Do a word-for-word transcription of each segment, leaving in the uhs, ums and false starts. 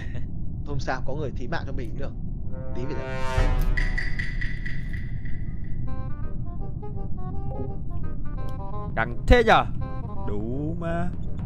Không sao, có người thí mạng cho mình cũng được. Tí về đấy. Căng thế nhở? Đủ mà.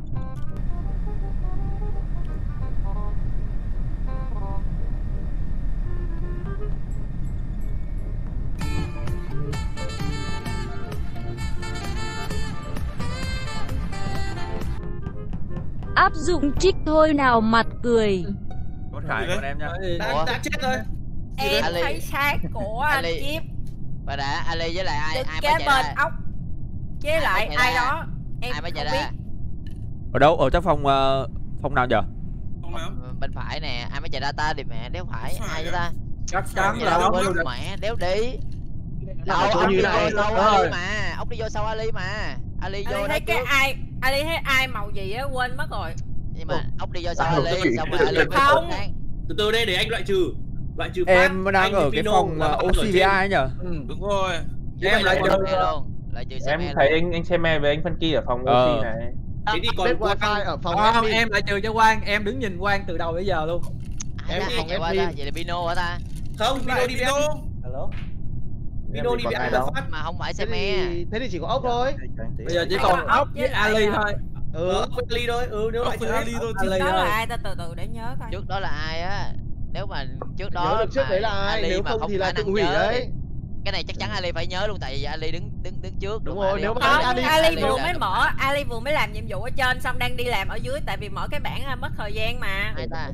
Áp dụng trích thôi nào mặt cười. Con Khải con em nha. Đã, đã chết rồi. Em Ali. thấy xác của anh Ali. Chip Và đã Ali với lại ai đứng ai kế mới chạy bên ra? ốc. Với Ai lại mới chạy ai ra? đó em Ai mới không chạy biết. ra? Ở đâu? Ở trong phòng uh, phòng nào nhở? Không nào. Bên phải nè, ai mới chạy ra ta đi mẹ, đéo phải, Phải ai á? vậy ta? Chắc chắn Chạy là ra ốc quên rồi. mẹ, đéo đi. Làm Đâu, chỗ ốc như đi này. vô sau Rồi. Ali mà, ốc đi vô sau Ali mà. Ali vô Ali đó thấy cái trước. ai Ali thấy ai màu gì á quên mất rồi. Nhưng mà ốc đi vô sau Ồ, Ali, tôi- xong rồi Ali mới Không. khác. Từ từ đây để anh loại trừ. Loại trừ Phát. Em đang anh ở với cái Pino phòng là uh, bạn ô ở xê với trên. ai nhở? Ừ. Đúng rồi. Chứ Em em lại lại trừ- trừ luôn. Lại trừ Em Seme thấy luôn. anh anh xem me với anh phân kia ở phòng Ờ. oxy này. Thế thì còn Update Quang- wifi ở phòng Không, admin. em lại trừ cho Quang, em đứng nhìn Quang từ đầu tới giờ luôn. Ai Em ra, đi ai phòng chạy qua admin. ta? Vậy là Pino hả ta? Không, Pino đi với anh. Hello. Pino đi với anh là Phát. Mà không phải Thế Seme. thì, thế thì chỉ có ốc thôi. Bây giờ chỉ Ai còn có ốc ốc với với lại, Ali ờ, thôi. Ừ. Ờ, với Ali thôi. Ừ, nếu Ốc loại trừ với hết. Ali thôi. Ali Đó là thôi. ai ta từ từ để nhớ coi. Trước đó là ai á? Nếu mà trước đó Nhớ được trước mà đấy là ai, Ali nếu mà không thì là khả tự năng hủy nhớ đấy. thì- Cái này chắc chắn Ali phải nhớ luôn, tại vì Ali đứng đứng đứng trước. Đúng mà rồi, Ali nếu không mà nhớ. Không, Ali- Ali, Ali vừa là mới đúng. mở, Ali vừa mới làm nhiệm vụ ở trên xong đang đi làm ở dưới tại vì mở cái bảng ra mất thời gian mà. Ai ta?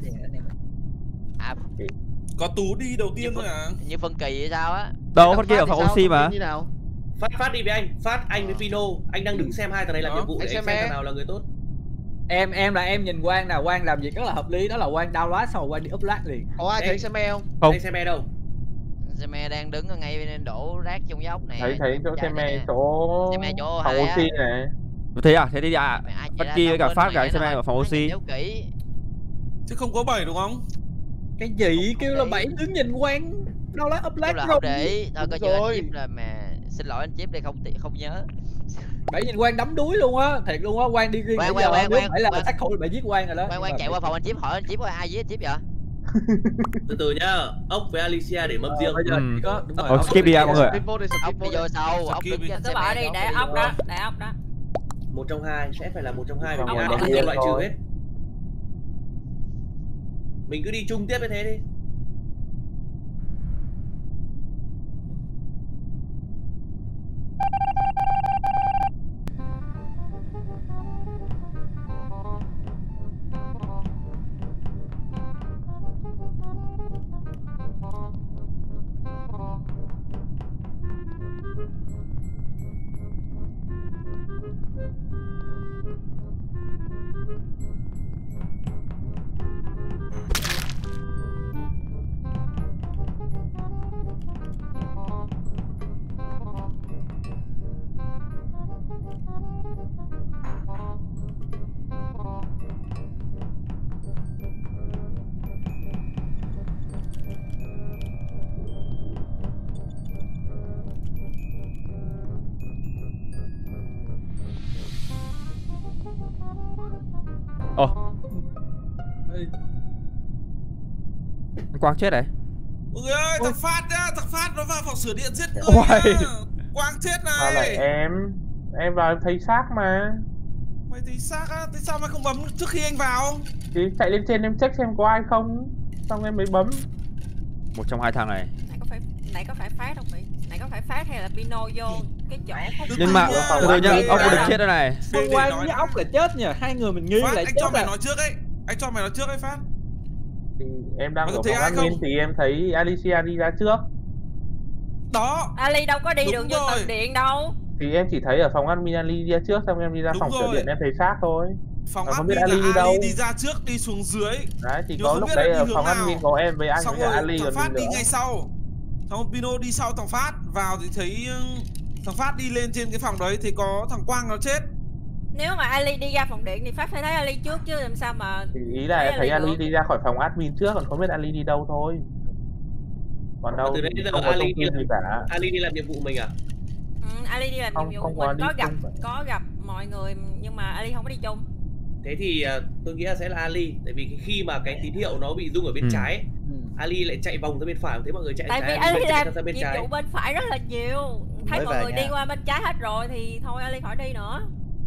À, Có Tú đi đầu tiên thôi à? như phân kỳ hay sao á? Đâu phân kia ở Phát phòng thì sao? oxy mà. Như nào? Phát Phát đi với anh. Phát anh với Pino. Anh đang đứng xem hai thằng này làm Đó. nhiệm vụ Anh để xem anh xem em. thằng nào là người tốt. Em em là em nhìn Quang nào Quang làm việc rất là hợp lý, đó là Quang download xong rồi Quang đi upload liền. Có ai Em. thấy xem mail không? Không. Anh xem e đâu? Seme đang đứng ở ngay bên đổ rác trong dốc nè. Thấy thấy chỗ Chạy xem me nè. chỗ Xem me chỗ phòng hai á. oxy này. Thế à? Thế đi à? Mày ai chạy Phân ra kia sau với cả bên Phát mày cả vậy xem rồi? ở phòng Ai oxy. nhớ kỹ. Chứ không có bảy đúng không? Cái gì Không kêu là để bảy ý. đứng nhìn Quang download upload Chắc là rồi. không để ý. Thôi coi Đúng như anh rồi. Chip là mà xin lỗi anh Chip đây không ti- không nhớ. Bảy nhìn Quang đấm đuối luôn á, thiệt luôn á, Quang đi riêng Quang, bây giờ Quang, nếu Quang, phải là Quang. sát thủ bị giết Quang rồi đó. Quang Nhưng Quang mà chạy qua phòng anh Chip hỏi anh Chip có ai với anh Chip vậy? Từ từ nhá. Ốc với Alicia để mâm Ờ, riêng. bây giờ Ừ. chỉ có đúng rồi. Ờ, ốc skip đi à, mọi người ạ. Skip vote đi, skip Ốc vote đi đi. vô sau, ốc Skip đứng đi. trên Cứ xe bỏ mẹ, đi ốc để đi ốc vô. đó, để ốc đó. Một trong hai sẽ phải là một trong hai vì Không, ai một tự trong nhiên hai loại trừ thôi. hết. Mình cứ đi chung tiếp như thế đi. Ồ. Quang chết này. Ôi ơi, thằng Phát nhá, thằng Phát nó vào phòng sửa điện giết người Ôi. nhá. Quang chết Sao lại này. em? Em vào em thấy xác mà. Mày thấy xác á, thế sao mày không bấm trước khi anh vào? Thì chạy lên trên em check xem có ai không. Xong em mới bấm. Một trong hai thằng này. Này có phải này có phải Phát không vậy? Này có phải Phát hay là Pino vô cái chỗ không? Nhưng mà Từ từ từ nhá, Quang ông có đi được ra. chết đây này. Để- để Quang nói với đã. ốc là chết nhờ, hai người mình nghi Phát, lại anh chết cho mày à. nói trước ấy. Anh cho mày nói trước ấy Phát. Thì em đang Mày có ở thấy phòng ai admin không? thì em thấy Alicia đi ra trước. Đó. Ali đâu có đi Đúng đường vô rồi. tầng điện đâu. Thì em chỉ thấy ở phòng admin Ali đi ra trước, xong em đi ra Đúng phòng sửa rồi. điện em thấy xác thôi. Phòng Mà không admin biết Ali là đi đâu. Ali đi ra trước, đi xuống dưới. Đấy thì Nhưng có không lúc biết đấy là đi ở hướng phòng nào. admin có em với anh Xong với rồi Ali thằng còn Phát gì đi nữa. ngay sau. Thằng Pino đi sau thằng Phát. Vào thì thấy ừ, thằng Phát đi lên trên cái phòng đấy thì có thằng Quang nó chết. Nếu mà Ali đi ra phòng điện thì Phát phải thấy Ali trước chứ làm sao mà. Thì ý là em thấy Ali Ali được. đi ra khỏi phòng admin trước, còn không biết Ali đi đâu thôi. Còn đâu Từ đấy đến giờ không có thông Ali tin gì cả. Ali đi làm nhiệm vụ mình à? Ừ, Ali đi làm Không- nhiệm vụ không có mình đi có gặp chung. có gặp mọi người nhưng mà Ali không có đi chung. Thế thì uh, tôi nghĩ là sẽ là Ali. Tại vì khi mà cái tín hiệu nó bị rung ở bên Ừ. trái, Ừ. Ali lại chạy vòng ra bên phải, thấy mọi người chạy Tại trái, vì Ali Ali lại chạy làm ra bên nhiệm trái. vụ bên phải rất là nhiều. Thấy Mới mọi về người nhà. đi qua bên trái hết rồi thì thôi Ali khỏi đi nữa.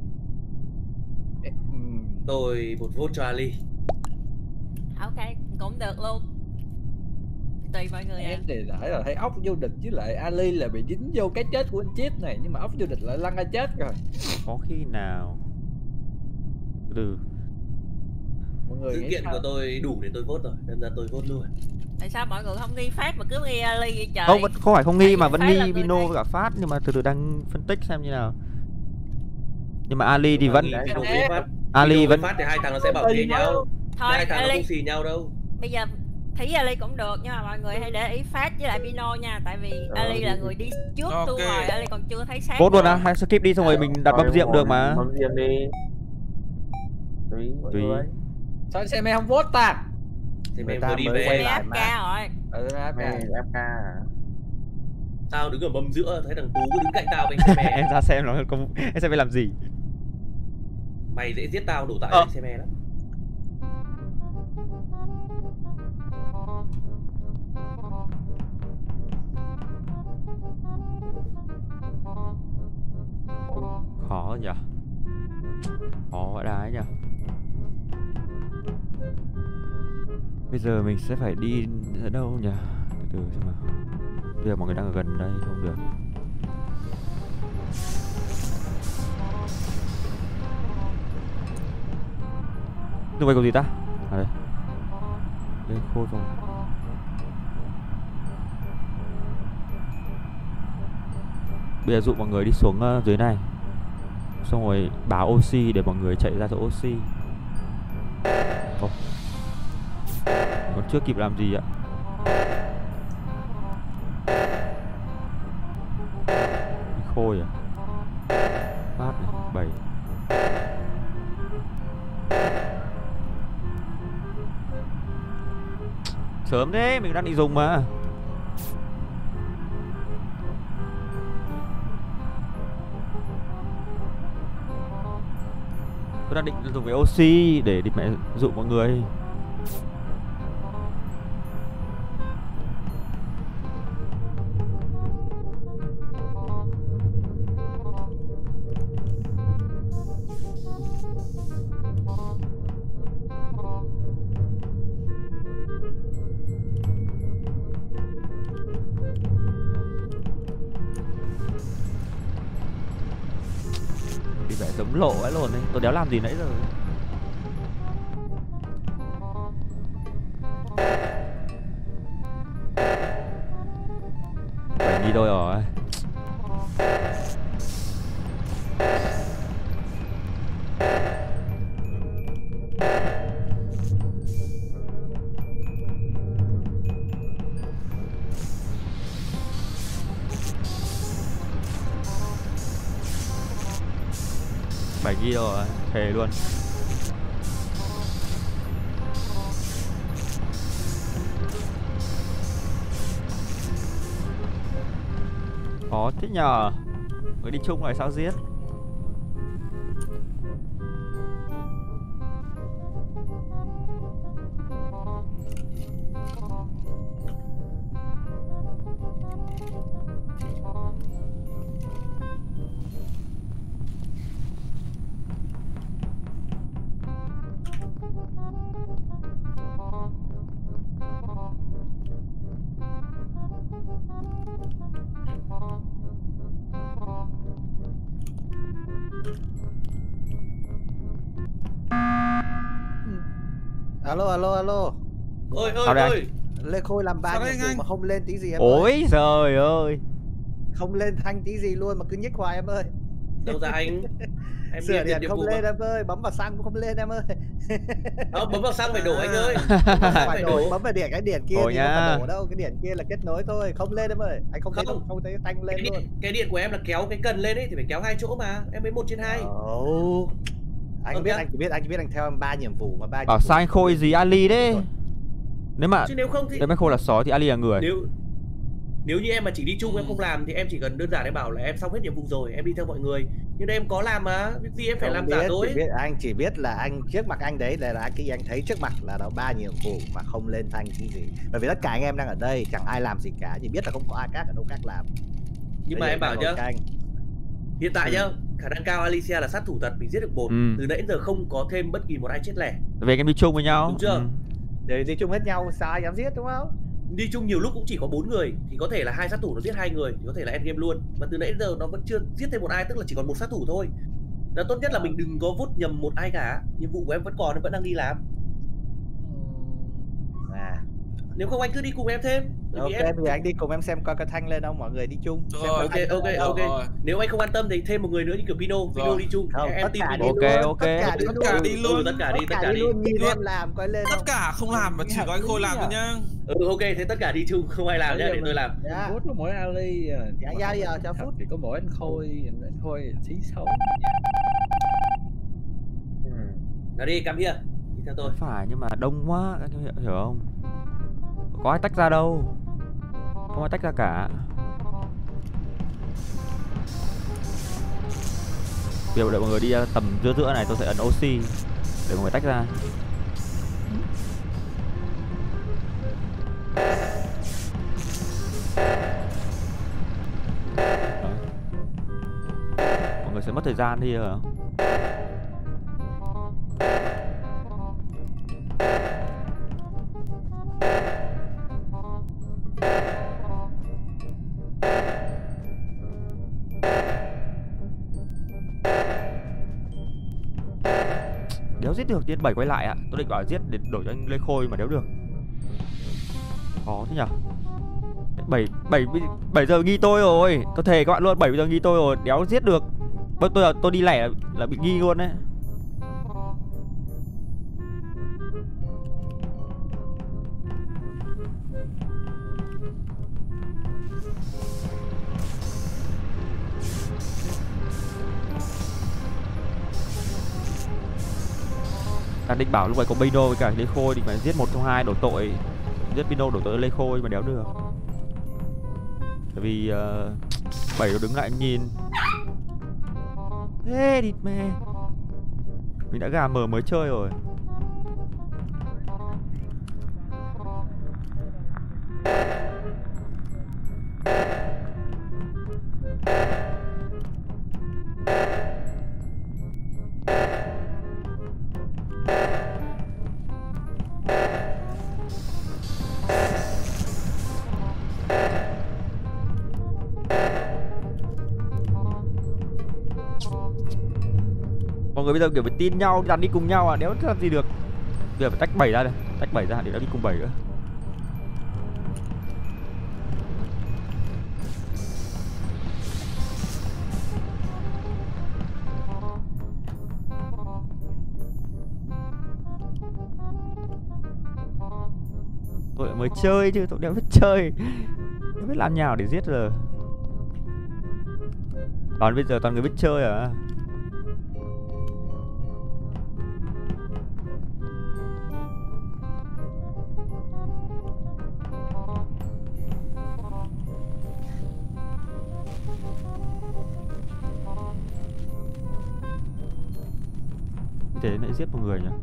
Ừ. Tôi một vote cho Ali. Ok, cũng được luôn. Tùy mọi người à. Em thì nãy là thấy ốc vô địch với lại Ali là bị dính vô cái chết của anh Chip này, nhưng mà ốc vô địch lại lăn ra chết rồi. Có khi nào từ Mọi người Dữ nghĩ kiện sao? của tôi đủ để tôi vote rồi, nên là tôi vote luôn. Tại sao mọi người không nghi Phát mà cứ nghi Ali vậy trời? không, vẫn không phải không nghi Tại mà vì vẫn phải là nghi người Vino này. với cả Phát, nhưng mà từ từ đang phân tích xem như nào. Nhưng mà Ali thì vẫn Vino với Phát, Ali Vino với vẫn Phát thì hai thằng nó sẽ bảo kê nhau. Thôi Hai thằng nó Ali, không xì nhau đâu. bây giờ thí Ali cũng được nhưng mà mọi người hãy để ý Phát với lại Vino nha, tại vì Ali là người đi trước Ok. tôi rồi, Ali còn chưa thấy sáng. vote luôn á, hay skip đi xong rồi mình đặt bấm diệm được mà. Bấm diệm đi. Tùy mọi Tùy. người. Sao xem em không vote ta? Thì Người mày ta vừa đi mới về. quay Mày lại ép mà. ca rồi. Ừ, ra Mày cả. ép ca à? Tao đứng ở mâm giữa, thấy thằng Tú cứ đứng cạnh tao bên xe mẹ. Em ra xem nó công em xem phải làm gì. Mày dễ giết tao đổ tại Ờ. xe mẹ lắm. Khó nhỉ, khó vãi đái nhỉ. Bây giờ mình sẽ phải đi ở đâu nhỉ? Từ từ xem nào. Bây giờ mọi người đang ở gần đây không được. Tụi mày có gì ta? À đây. Đây khôi phòng. Bây giờ dụ mọi người đi xuống uh, dưới này. Xong rồi báo oxy để mọi người chạy ra chỗ oxy. Ồ. Còn chưa kịp làm gì ạ. Khôi à? Phát này, bảy. Sớm thế, mình đang định dùng mà. Tôi đang định dùng cái oxy để đi mẹ dụ mọi người. Đi vẻ giống lộ ấy luôn đấy. Tôi đéo làm gì nãy giờ. Phải đi thôi rồi. Bảy ghi rồi, thề luôn. Khó thế nhờ. Người đi chung lại sao giết. Alo alo alo. Ôi ôi Sao đây? ôi. Lê Khôi làm ba Sao đây nhiệm vụ anh? mà không lên tí gì em ơi. Ôi trời ơi. Không lên thanh tí gì luôn mà cứ nhích hoài em ơi. Đâu ra anh? Em Sửa đi điện nhiệm không vụ lên mà. em ơi, bấm vào xăng cũng không lên em ơi. Ờ, bấm vào xăng phải đổ anh ơi. Bấm vào xăng Phải phải đổ, đổ. bấm vào điện, cái điện kia Ôi thì không nha. phải đổ đâu, cái điện kia là kết nối thôi, không lên em ơi. Anh không thấy Không. đâu, không thấy thanh lên Cái luôn. điện, cái điện của em là kéo cái cần lên ấy thì phải kéo hai chỗ mà. Em mới một trên hai. Ồ. Anh Vâng biết, nhá. anh chỉ biết, anh chỉ biết anh theo em ba nhiệm vụ mà ba. Bảo sao anh Khôi gì Ali đấy. Nếu mà Chứ nếu không thì nếu mà Khôi là sói thì Ali là người. nếu nếu như em mà chỉ đi chung em không làm thì em chỉ cần đơn giản em bảo là em xong hết nhiệm vụ rồi, em đi theo mọi người Nhưng đây em có làm mà, việc gì em phải Không làm biết, giả chỉ dối. biết anh chỉ biết là anh trước mặt anh đấy là, là khi anh thấy trước mặt là đó ba nhiệm vụ mà không lên thanh cái gì. Bởi vì tất cả anh em đang ở đây chẳng ai làm gì cả, chỉ biết là không có ai khác ở đâu khác làm. Nhưng Bây mà giờ em bảo đang nhá, ngồi canh. hiện tại Ừ. nhá, khả năng cao Alicia là sát thủ thật, mình giết được một. Ừ. Từ nãy đến giờ không có thêm bất kỳ một ai chết lẻ. Về em đi chung với nhau. Đúng chưa? Ừ. Để đi chung hết nhau sao ai dám giết đúng không? Đi chung nhiều lúc cũng chỉ có bốn người, thì có thể là hai sát thủ nó giết hai người, thì có thể là end game luôn. Mà từ nãy đến giờ nó vẫn chưa giết thêm một ai, tức là chỉ còn một sát thủ thôi. Là tốt nhất là mình đừng có vút nhầm một ai cả. Nhiệm vụ của em vẫn còn, em vẫn đang đi làm. À. Nếu không anh cứ đi cùng em thêm. Ok em... thì anh đi cùng em xem coi cái thanh lên không, mọi người đi chung. Rồi, Xem Ok coi ok thanh ok. lên Rồi. Nếu anh không an tâm thì thêm một người nữa như kiểu Pino, Pino Rồi. đi chung. Không, em tất tin cả Pino. đi Ok, luôn, ok. tất cả đi Tất luôn. cả đi Ừ, luôn. tất cả đi, tất Tất cả cả đi. đi luôn, nhìn Luôn. em làm coi lên Tất không. cả không làm mà chỉ có anh Khôi làm thôi nhá. Ừ ok, thế tất cả đi chung, không ai làm nhá, để tôi làm. Dạ. Vote có mỗi Ali à. Dạ, Mà dạ, thật- giờ cho thật phút. thì có mỗi anh Khôi, anh anh Khôi xí xấu. Nào đi, come here. Đi theo tôi. Không phải, nhưng mà đông quá, các em hiểu, hiểu không? Có ai tách ra đâu. Không ai tách ra cả. Bây giờ đợi mọi người đi ra tầm giữa giữa này, tôi sẽ ấn oxy để mọi người tách ra. Đó. Mọi người sẽ mất thời gian đi rồi. Đéo giết được, tiên bảy quay lại ạ. Tôi định bảo giết để đổi cho anh Lê Khôi mà đéo được. Khó thế nhở. Bảy bảy bảy giờ nghi tôi rồi. Tôi thề các bạn luôn, bảy giờ nghi tôi rồi, đéo giết được. Tôi tôi, tôi đi lẻ là, là bị nghi luôn đấy. Ta định bảo lúc này có Pino với cả Lê Khôi định phải giết một trong hai đổ tội, giết Pino đổ tội Lê Khôi mà đéo được. Tại vì uh, bảy nó đứng lại nhìn. Ê địt mẹ. Mình đã gà mờ mới chơi rồi. Mọi người bây giờ kiểu phải tin nhau, dàn đi cùng nhau à, đéo làm gì được. Bây giờ phải tách bảy ra đây, tách bảy ra để nó đi cùng bảy nữa. Tôi lại mới chơi chứ, tôi đéo biết chơi, đéo biết làm nào để giết giờ. Toàn bây giờ toàn người biết chơi à. Thế lại giết một người nhỉ?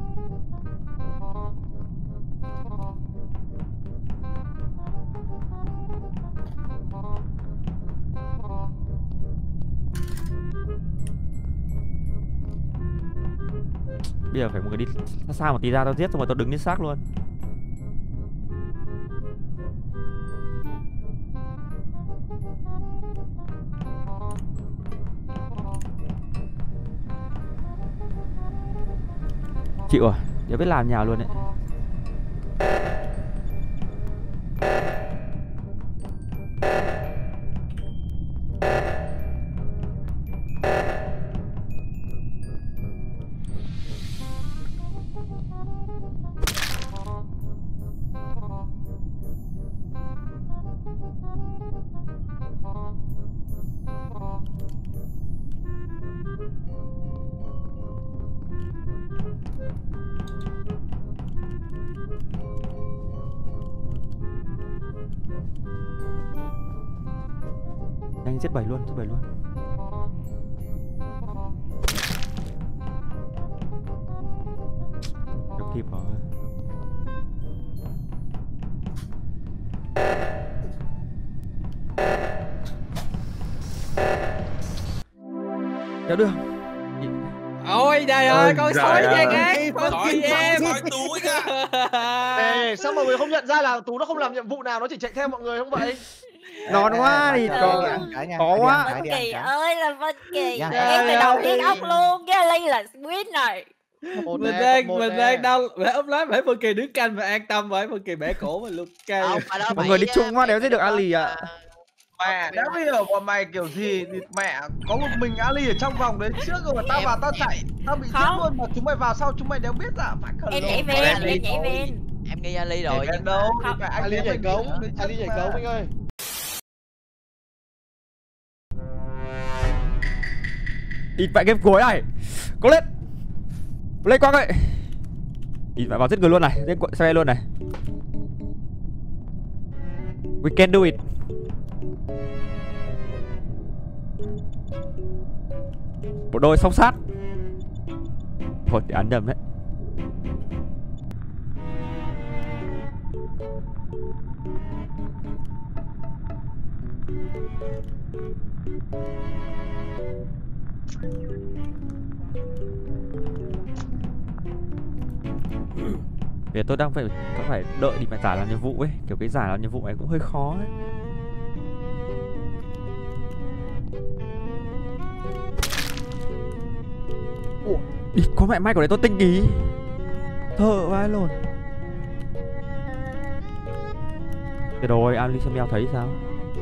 Bây giờ phải một người đi xa xa một tí ra, tao giết xong rồi tao đứng lên xác luôn. Chịu rồi, đéo biết làm nhào luôn đấy. Nhanh giết bảy luôn, giết bảy luôn. kịp rồi. Kéo được. Ôi trời ơi, con sói nha cái con Sói gì em. sói Tú ấy kìa. Ê, sao mọi người không nhận ra là Tú nó không làm nhiệm vụ nào, nó chỉ chạy theo mọi người không vậy? Non quá thì có khó quá. Vân Kỳ ơi là Vân Kỳ. Dạ. Em từ đầu điên ốc luôn, cái Ali là win rồi. Một Mình nè, đang một mình nè. đang đâu để ốp lát phải Vân Kỳ đứng canh và an tâm vậy, Vân Kỳ bẻ cổ mà luôn cay. Không, mà đó Mọi mày người đi á, chung quá mày đéo giết được phải Ali có, ạ. à, Mẹ đã bây giờ bọn mày kiểu gì thì mẹ có một mình Ali ở trong vòng đấy trước rồi mà tao Em- vào tao em- chạy, tao bị giết Không. luôn mà chúng mày vào sau chúng mày đéo biết à? Phải khẩn Em lộn. nhảy Em ven, đi em nhảy thôi. ven. em nghi Ali rồi Em nhưng mà đâu, Không. anh Ali nhảy cống, Ali nhảy cống anh ơi. Đi vạy game cuối này. Cố lên. Lên Quang ơi. Đi vạy vào giết người luôn này, giết xe luôn này. We can do it. Bộ đôi song sát. Thôi để ăn nhầm đấy. Vì tôi đang phải tôi phải đợi đi phải giải làm nhiệm vụ ấy, kiểu cái giải làm nhiệm vụ này cũng hơi khó ấy. Ủa, đi có mẹ may của đấy tôi tinh ý. Thợ vai luôn. Thế rồi, Ali xem mèo thấy sao?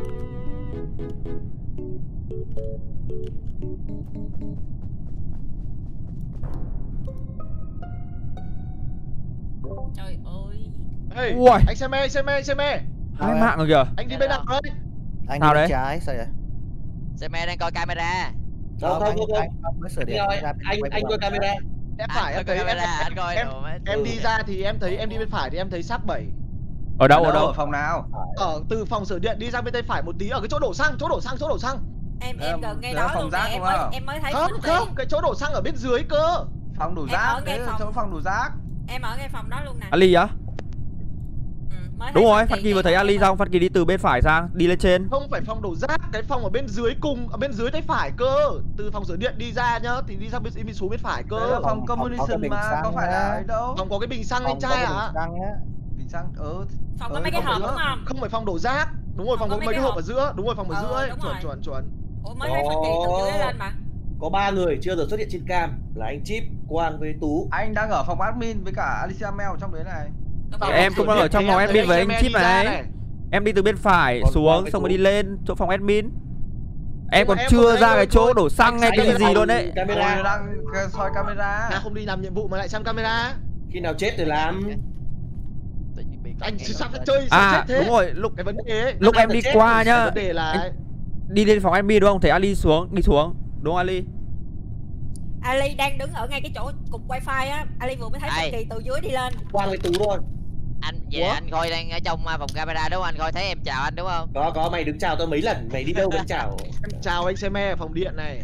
Trời ơi. Ê, Ui. anh xem me, xem me, xem me. Hai mạng rồi kìa. Anh đi bên nào đấy? Anh Nào đi đấy? bên trái sao vậy? xe me đang coi camera. Không, không, anh, không, không. anh không có sửa điện Rồi, ra bên anh quay anh bên coi ngoài. camera. Em Anh phải em coi thấy em, camera, anh coi em, đồ mà. em Ừ. đi ra thì em thấy em đi bên phải thì em thấy xác bảy. Ở đâu ở đâu? phòng nào? Ở từ phòng sửa điện đi ra bên tay phải một tí ở cái chỗ đổ xăng, chỗ đổ xăng, chỗ đổ xăng. Em em gần ngay đó đó phòng luôn rác nè, em đúng mới không? em mới thấy Không Vân Kỳ. không, cái chỗ đổ xăng ở bên dưới cơ. Phòng đổ Em ở ngay phòng. chỗ phòng đổ rác. Em ở ngay phòng đó luôn nè. Ali á? Ừ, mới thấy Đúng rồi, Vân Phan Kỳ vừa ngay thấy đó Ali em xong, Phan Kỳ đi từ bên phải sang, đi lên trên. Không phải phòng đổ rác, cái phòng ở bên dưới cùng, ở bên dưới tay phải cơ. Từ phòng sửa điện đi ra nhá, thì đi ra bên đi xuống bên phải cơ. Đấy là phòng communication mà, có phải là ấy đâu. Phòng có cái bình xăng lên Phòng có chai cái bình à? xăng á. Bình xăng, ừ. Phòng có mấy cái hộp đúng không? Không phải phòng đổ rác. Đúng rồi, phòng có mấy cái hộp ở giữa, đúng rồi, phòng ở Ờ, giữa ấy. đúng Chuẩn rồi. chuẩn chuẩn. Ủa mới thấy Vân Kỳ từ dưới lên mà. Có ba người chưa giờ xuất hiện trên cam là anh Chip, Quang với Tú. Anh đang ở phòng admin với cả Alicia Mel trong đấy này. Ok. Em cũng đang ở trong phòng admin với anh Chip này. này. Em đi từ bên phải Còn xuống Quang với xong rồi Tú. đi lên chỗ phòng admin. Em Nhưng mà còn em chưa vừa thấy ra rồi cái chỗ thôi. đổ xăng hay Anh cái chạy gì vào luôn đấy. Camera. Tôi đang soi camera. Nga không đi làm nhiệm vụ mà lại xem camera. Khi nào chết thì làm. Tự nhiên bị Anh căng sao ngay phải đó. chơi sao À chết thế? đúng rồi, lúc Cái vấn đề ấy. lúc Anh em đang đi chết, qua Cái nhá, vấn đề là anh- đi lên phòng admin đúng không? Thấy Ali xuống, đi xuống. Đúng không Ali? Ali đang đứng ở ngay cái chỗ cục wifi á. Ali vừa mới thấy Ai? Vân Kỳ từ dưới đi lên. Quang với Tú thôi. Anh vậy Ủa? anh Khôi đang ở trong uh, phòng camera đúng không? Anh Khôi thấy em chào anh đúng không? Có có mày đứng chào tôi mấy lần, mày đi đâu vẫn chào. em chào anh xe me ở phòng điện này.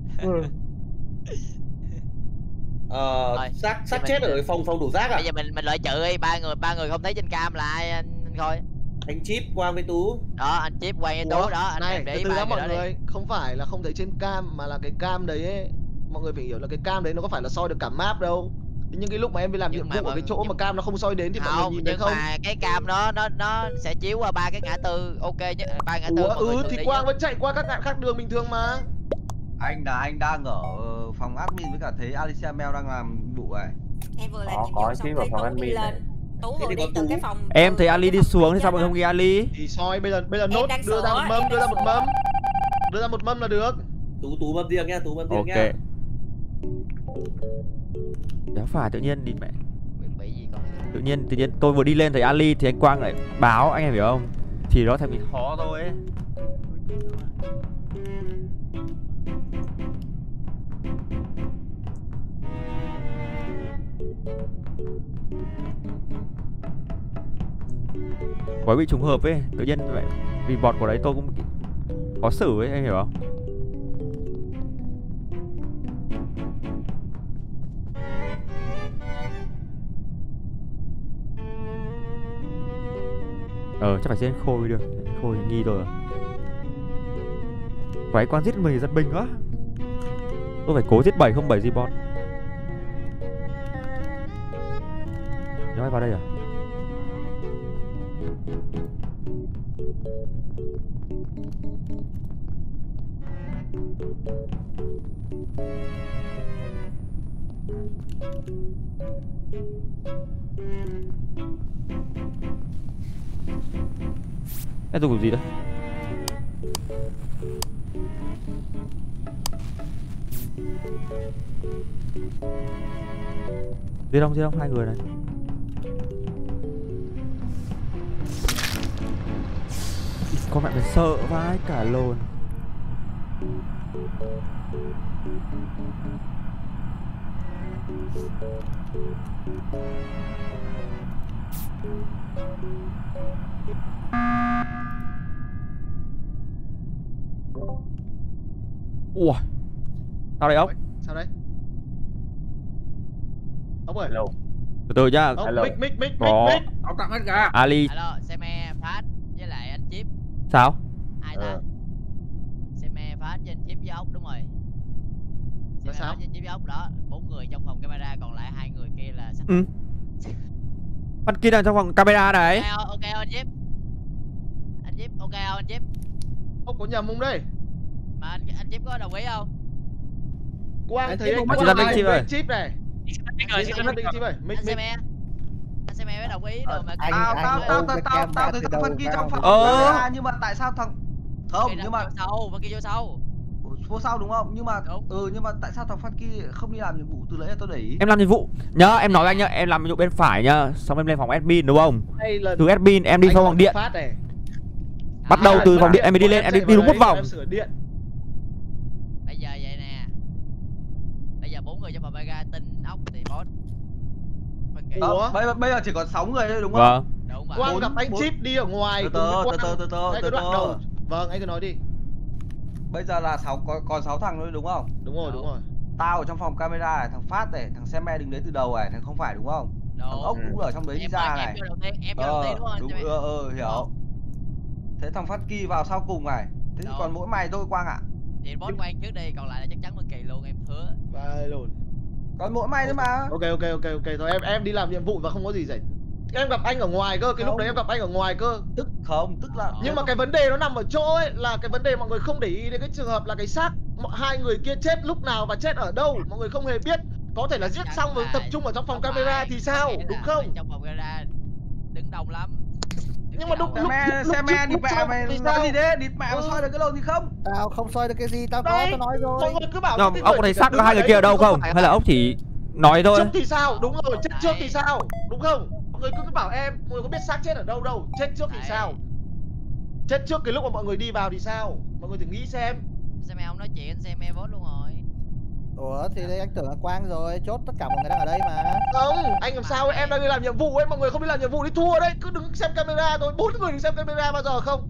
Ờ, Rồi, xác xác thì chết mình- ở phòng phòng đổ rác à? Bây giờ mình mình loại trừ đi, ba người ba người không thấy trên cam là ai anh, anh Khôi? Anh Chip, Quang với Tú. Đó, anh Chip quay với Ủa? Tú đó, anh Này, em để từ ý từ ba đã người mọi đó đi. người, không phải là không thấy trên cam mà là cái cam đấy ấy. Mọi người phải hiểu là cái cam đấy nó có phải là soi được cả map đâu. Thế nhưng cái lúc mà em đi làm Nhưng nhiệm mà vụ ở mọi- cái chỗ nhưng- mà cam nó không soi đến thì mọi người Không, nhìn thấy nhưng không? mà cái cam đó nó nó sẽ chiếu qua ba cái ngã tư, ok chứ, ba ngã tư. Ủa, mọi người ừ thường thì đi Quang nhất. vẫn chạy qua các ngã khác đường bình thường mà. Anh là anh đang ở phòng admin với cả thấy Alicia Mel đang làm vụ này. Em vừa làm Có, nhiệm có vụ xong Chip ở thấy phòng Tú admin đi này. lên. Tú Thế vừa thì đi có từ Tú. cái phòng. Em từ thấy cái Ali đi phòng xuống thì chết sao mà á. không ghi Ali? Thì soi bây giờ bây giờ Em nốt đang đưa ra sửa, một mâm, em đưa ra đang một sửa. mâm. Đưa ra một mâm là được. Tú Tú mâm riêng nha, Tú mâm riêng Ok. nha. Đéo phải tự nhiên đi mẹ. Bị- bị gì con? Tự nhiên tự nhiên tôi vừa đi lên thấy Ali thì anh Quang lại báo, anh em hiểu không? Thì nó thành bị khó thôi ấy. Quái bị trùng hợp ấy, tự nhiên vậy. Vì bọt của đấy tôi cũng bị khó xử ấy, anh hiểu không? Ờ chắc phải giết Khôi được. Khôi nghi rồi à. Quái quan giết mình giật mình quá. Tôi phải cố giết bảy không bảy G-Bot. Nhớ ai vào đây à? Em dùng gì đấy? Giết không, giết không, hai người này. Con mẹ mình sợ vãi cả lồn. Ủa sao đây ốc? Sao đấy? Ốc ơi. Hello. Từ từ nhá. Ốc, Hello. mic mic mic Có. mic mic. Ông tặng hết cả. Ali. Alo, xe me phát với lại anh Chip. Sao? Ai ta? Ờ. Xe me phát với anh Chip với ốc đúng rồi. Xe Là me sao? phát với anh Chip với ốc đó, bốn người trong phòng camera, còn lại hai người kia là sát Ừ. Bạn kia đang trong phòng camera này. Ok không? Ok không anh Chip? Anh Chip ok không anh Chip? Ốc có nhầm không đây? Mà anh, anh Chip có đồng ý không? Quang Anh thấy Chip anh không bắt Quang chip định chip rồi. chip này. Rồi, Chip định chip rồi. Mic Anh xe mic. me. Anh xe me mới đồng ý rồi mà. Anh Tao anh tao tao ôm tao cái tao cam tao ra thấy từ thằng đâu phân kia vào trong phòng thì- Ờ. camera, nhưng mà tại sao thằng không Cái nhưng mà vô sau, và kia vô sau. vô sau đúng không? Nhưng mà Đúng. ừ nhưng mà tại sao thằng phân kia không đi làm nhiệm vụ từ nãy giờ tôi để ý. Em làm nhiệm vụ. Nhớ em nói với anh nhá, em làm nhiệm vụ bên phải nhá, xong em lên phòng admin đúng không? Đây là Từ admin em đi anh vào gọi phòng điện. Phát này. Bắt đầu À, từ bắt phòng điện điện, em mới đi bọn lên, em em đi, chạy đi đúng vào một đấy, vòng. em sửa điện. Bây giờ vậy nè. Bây giờ bốn người trong phòng Vega tin ốc thì boss. Phân kỳ. Ủa? Ờ, bây, bây giờ chỉ còn sáu người thôi đúng không? Vâng. Đúng rồi. Quang Bốn- gặp anh bốn- Chip đi ở ngoài. Từ cùng với từ Quang. từ từ từ Anh từ cứ đoạn đầu. từ. Vâng, anh cứ nói đi. Bây giờ là sáu còn còn sáu thằng thôi đúng không? Đúng rồi, đúng rồi. Tao ở trong phòng camera này, thằng Phát này, thằng xe me đứng đấy từ đầu này, thằng không phải đúng không? Thằng Đúng. ốc cũng ở trong đấy đi Em ra em này. vô đầu tiên, em vô đầu Ờ, tiên đúng không anh đúng, xe me? ờ, ờ, hiểu. Thế thằng Phát Kỳ vào sau cùng này. Thế thì Đúng. còn mỗi mày thôi Quang ạ. Thì boss Quang trước đi, còn lại là chắc chắn Phân kỳ luôn, em hứa. Vai lồn. Còn mỗi mày thôi mà. Ok ok ok ok thôi em em đi làm nhiệm vụ và không có gì xảy. Em gặp anh ở ngoài cơ, cái lúc Không. đấy em gặp anh ở ngoài cơ. Tức không, tức là Nhưng mà cái vấn đề nó nằm ở chỗ ấy là cái vấn đề mọi người không để ý đến cái trường hợp là cái xác mọi- hai người kia chết lúc nào và chết ở đâu, mọi người không hề biết. Có thể là giết xong rồi tập trung ở trong phòng camera thì sao, đúng không? Trong phòng camera đứng đông lắm. Nhưng mà đúng xe lúc me, lúc xe me trước- đi lúc mẹ sau mày thì nói sao? gì thế? Địt mẹ Ừ. mà soi được cái lồn gì không? Tao không soi được cái gì, tao có, Đấy, tao nói rồi. mọi người cứ bảo Nhưng cái mà ốc người có thấy chỉ xác cần hai người đứng kia ở đấy đâu thôi, không? phải Hay là ốc chỉ nói thôi? Trước thì sao? Đúng rồi, chết trước thì sao? Đúng không? Mọi người cứ bảo em, mọi người có biết xác chết ở đâu đâu? Chết trước thì Đấy. sao? Chết trước cái lúc mà mọi người đi vào thì sao? Mọi người thử nghĩ xem. Xe me không nói chuyện, anh xe me boss luôn rồi. Ủa thì đây anh tưởng là Quang rồi, chốt tất cả mọi người đang ở đây mà. Không, anh làm sao ấy, em đang đi làm nhiệm vụ ấy, mọi người không đi làm nhiệm vụ đi thua đấy, cứ đứng xem camera thôi, bốn người đứng xem camera bao giờ không?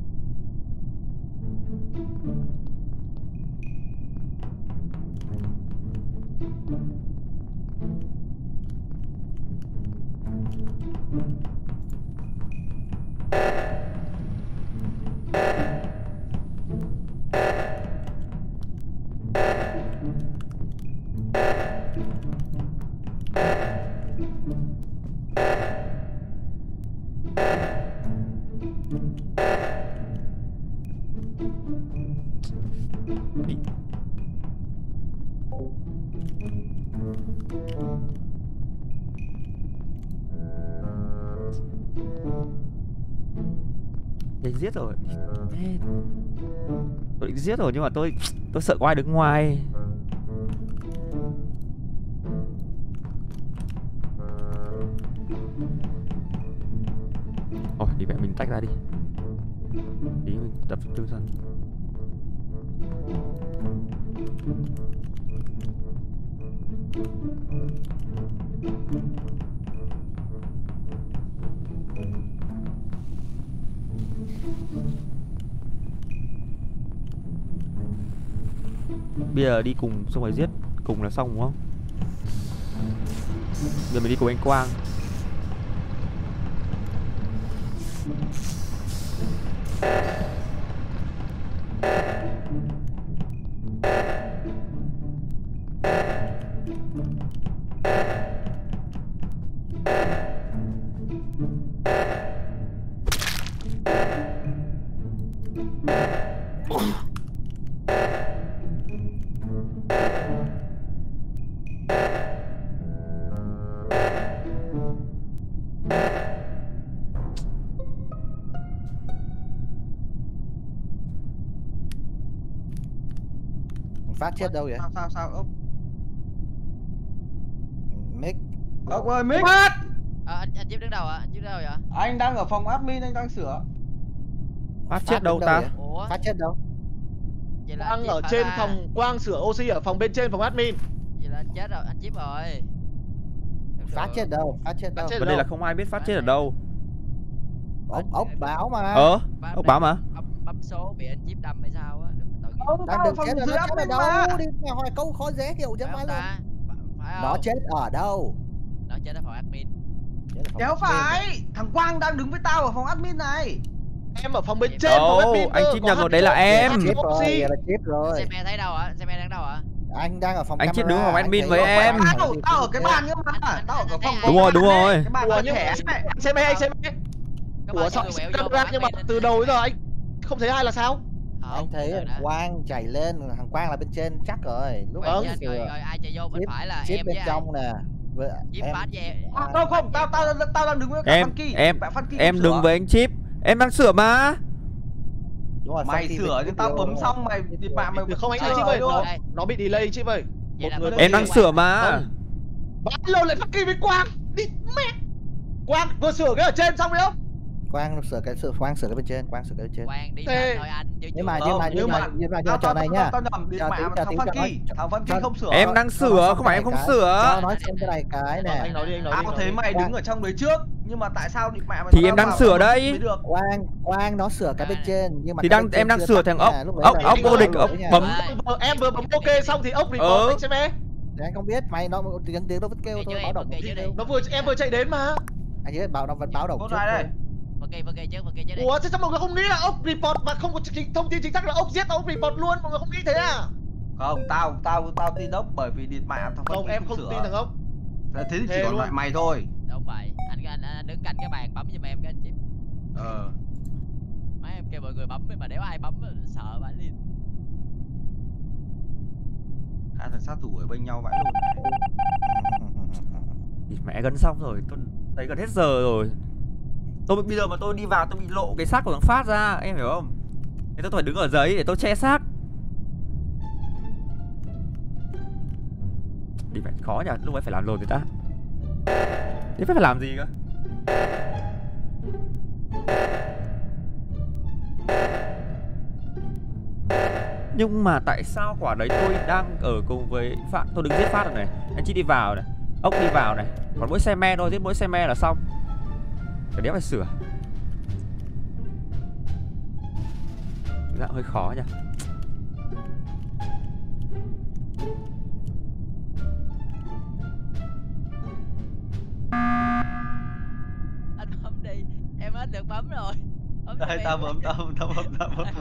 Định giết rồi. Ê, tôi định giết rồi nhưng mà tôi tôi sợ có ai đứng ngoài. Thôi đi mẹ mình tách ra đi. Tí mình tập tư thân. Bây giờ đi cùng xong rồi giết cùng là xong đúng không? Bây giờ mình đi cùng anh Quang. Phát chết đâu vậy? Sao sao sao ốc? Mick. Ốc ơi Mick. À, anh anh Chip đứng đâu ạ? À? Anh Chip đâu vậy? Anh đang ở phòng admin, anh đang sửa. Phát chết đâu ta? Ủa? Phát chết đâu? Vậy là Đang ở trên phòng Quang sửa oxy ở phòng bên trên phòng admin. Vậy là anh chết rồi, anh Chip rồi. Phát chết đâu? Phát chết đâu? Vấn đề là không ai biết phát chết ở đâu. Ốc ốc báo mà. Ờ, ốc báo mà. Bấm số bị anh Chip đâm hay sao á? Không, đang được chết dưới nó chết ở đâu? mà. Đi hỏi câu khó dễ hiểu cho má luôn. Nó chết ở đâu? Nó chết ở phòng admin. Kéo phải, thằng Quang đang đứng với tao ở phòng admin này. Em ở phòng bên trên phòng admin. Anh Chip nhầm rồi, đấy là em. Chip rồi, là Chip rồi. Xe mẹ thấy đâu ạ? Xe mẹ đang đâu ạ? Anh đang ở phòng anh camera. Chip đứng ở phòng admin với em. Tao, tao ở cái bàn nhưng mà tao ở cái phòng. Đúng rồi, đúng rồi. Cái bàn Ủa nhưng nhưng mà xem mẹ anh xem mẹ. Ủa sao camera nhưng mà từ đầu đến giờ anh không thấy ai là sao? Anh thấy thằng Quang chạy lên, thằng Quang là bên trên chắc rồi. Lúc Vâng. Rồi, rồi ai chạy vô bên phải là Chip em bên với trong nè. Chip phát với em. Không không, tao tao tao đang đứng với cả Em Funky. em em đứng với anh Chip. Em đang sửa mà. Đúng rồi, mày sửa nhưng tao bấm xong mày thì bạn mày không anh Chip ơi, nó, nó bị delay Chip ơi. Một người em đang sửa mà. Bắt lâu lại Funky với Quang. Đi mẹ. Quang vừa sửa cái ở trên xong đấy không? Quang sửa cái sửa Quang sửa cái bên trên, Quang sửa cái bên trên. Quang đi lên thôi anh. Nhưng mà nhưng mà nhưng mà nhưng mà trò này nhá. Tao nhầm đi mà thằng Funky, thằng Funky không sửa. Em đang sửa, không phải em không sửa. Tao nói xem cái này cái này. Anh nói đi, anh nói đi. Tao có thấy mày đứng ở trong đấy trước, nhưng mà tại sao đi mẹ mày? Thì em đang sửa đây. Quang Quang nó sửa cái bên trên nhưng mà thì đang em đang sửa thằng ốc ốc ốc vô địch ốc bấm. Em vừa bấm ok xong thì ốc report anh xem em. Anh không biết mày nó tiếng tiếng nó vẫn kêu thôi, báo động. Nó vừa em vừa chạy đến mà. Anh biết báo nó vẫn báo động trước đây. Ok ok chứ ok chứ đây. Ủa thế sao mọi người không nghĩ là ốc report mà không có chính, thông tin chính xác là ốc giết ốc report luôn, mọi người không nghĩ thế à? Không, tao tao tao tin ốc bởi vì địt mẹ thằng Không, em không tin thằng ốc. Thế thì chỉ còn lại mày thôi. Đúng vậy. Anh anh, anh đứng cạnh cái bàn bấm giùm em cái anh Chip. Ờ. Mấy em kêu mọi người bấm mà nếu ai bấm sợ vãi liền. Hai thằng sát thủ ở bên nhau vãi luôn này. Mẹ gần xong rồi, tôi thấy gần hết giờ rồi. Tôi bây giờ mà tôi đi vào tôi bị lộ cái xác của thằng Phát ra, em hiểu không? Thế tôi phải đứng ở giấy để tôi che xác. Đi phải khó nhỉ, lúc ấy phải làm rồi người ta. Thế phải làm gì cơ? Nhưng mà tại sao quả đấy tôi đang ở cùng với Phát, tôi đứng giết Phát rồi này. Anh chị đi vào này, ốc đi vào này. Còn mỗi xe me thôi, giết mỗi xe me là xong. Cái đéo phải sửa. Dạng hơi khó nhỉ. Anh bấm đi, em hết được bấm rồi. Bấm Đây tao bấm, tao bấm, tao bấm, tao bấm.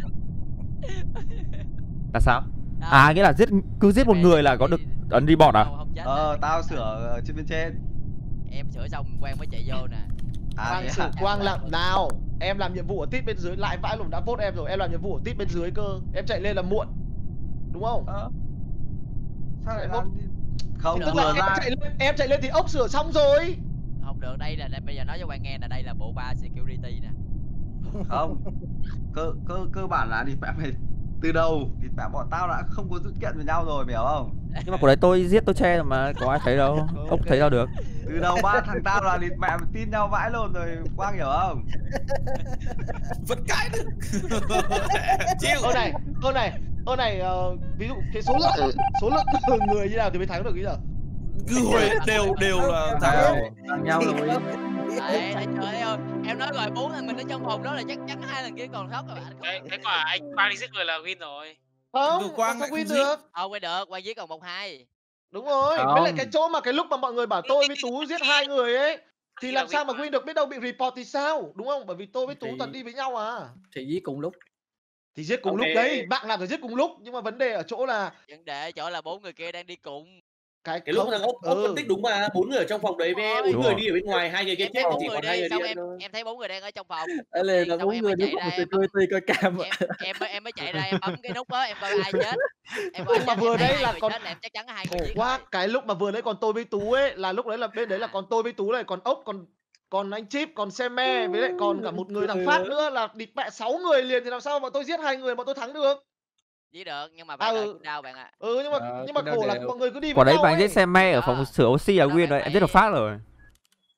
Là sao? À nghĩa là giết cứ giết một người là có được ấn report à? Ờ tao sửa ở trên bên trên. Em sửa xong Quang mới chạy vô nè. Quang sửa Quang làm nào? Em làm nhiệm vụ ở tít bên dưới lại vãi lủng đã vote em rồi, em làm nhiệm vụ ở tít bên dưới cơ. Em chạy lên là muộn. Đúng không? Ờ. Sao lại vote? Không, tức là em chạy lên, em chạy lên thì ốc sửa xong rồi. Không được, đây là bây giờ nói cho Quang nghe là đây là bộ ba security nè. Không. Cơ cơ cơ bản là đi mẹ mày từ đầu thì mẹ bọn tao đã không có dữ kiện với nhau rồi, mày hiểu không? Nhưng mà của đấy tôi giết tôi che mà có ai thấy đâu. Ốc thấy đâu được. Từ đầu ba thằng tao là địt mẹ tin nhau vãi luôn rồi, Quang hiểu không? Vẫn cãi được. Chịu. Câu này, câu này, câu này uh, ví dụ cái số lượng số lượng người như nào thì mới thắng được cái giờ. Cứ hồi đều đều là thằng thằng nhau rồi. Đấy, trời ơi, em nói rồi bốn thằng mình ở trong phòng đó là chắc chắn hai thằng kia còn sót rồi. Cái cái quả anh Quang đi giết người là win rồi. Không, Quang không win được. Không win được, Quang giết còn một hai. Đúng rồi, với lại cái chỗ mà cái lúc mà mọi người bảo tôi với Tú giết hai người ấy Thì làm sao mà win được, biết đâu bị report thì sao, đúng không? Bởi vì tôi với Tú toàn đi với nhau à. Thì giết cùng lúc. Thì giết cùng Ok. lúc đấy, bạn nào phải giết cùng lúc, nhưng mà vấn đề ở chỗ là Vấn đề ở chỗ là bốn người kia đang đi cùng. cái Cái lúc không- thằng ốc ốc ừ. phân tích đúng mà, bốn người ở trong phòng đấy với Đúng bốn rồi. người đi ở bên ngoài, hai người kia Em chết thấy thì bốn chỉ người còn hai đi, người xong đi em thôi. em thấy bốn người đang ở trong phòng. Ở đây là Xong bốn em người mới đứng chạy một ra từ em tươi bấm tươi coi cam. em em mới em mới chạy ra em bấm cái nút đó, em coi ai chết. Em coi ai Nhưng mà chết, vừa em thấy đấy hai là người còn chết là em chắc chắn hai khổ người giết quá, rồi. cái lúc mà vừa đấy còn tôi với Tú ấy, là lúc đấy là bên đấy là À. còn tôi với Tú này, còn ốc, còn còn anh Chip, còn xe me với lại còn cả một người thằng Phát nữa, là địt mẹ sáu người liền thì làm sao mà tôi giết hai người mà tôi thắng được. Giết được nhưng mà À, phải đợi ừ. cooldown bạn ạ. Ừ, nhưng mà Ờ, nhưng mà cái đó khổ là đều. mọi người cứ đi với Còn đấy nhau bạn giết ấy. xe me ở Đó. phòng sửa oxy là Đó win bạn rồi, em giết được phải- phát rồi.